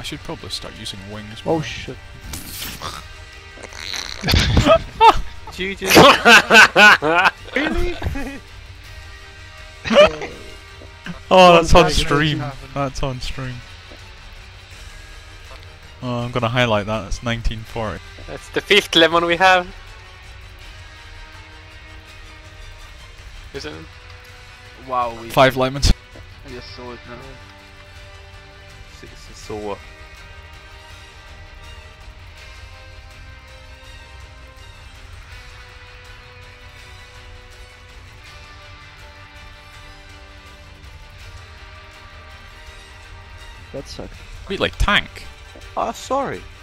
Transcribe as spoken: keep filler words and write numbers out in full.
should probably start using wings more. Oh shit. G G. Really? Oh, that's One on second, stream. that's happened. That's on stream. Oh, I'm gonna highlight that. It's nineteen forty. That's the fifth lemon we have. Is it? Wow, we Five lemons. I just saw it now. Six, so what? That sucked. Wait, like tank. Ah, sorry.